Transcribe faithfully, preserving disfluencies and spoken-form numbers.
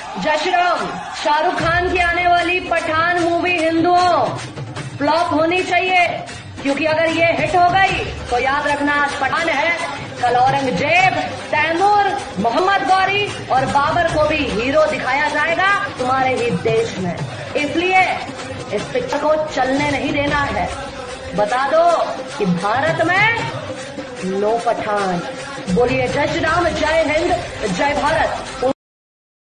जय श्री राम। शाहरुख खान की आने वाली पठान मूवी हिंदुओं फ्लॉप होनी चाहिए, क्योंकि अगर ये हिट हो गई तो याद रखना आज पठान है, कल औरंगजेब, तैमूर, मोहम्मद गौरी और बाबर को भी हीरो दिखाया जाएगा तुम्हारे ही देश में। इसलिए इस पिक्चर को चलने नहीं देना है। बता दो कि भारत में नो पठान। बोलिए जय श्री राम, जय हिंद, जय भारत।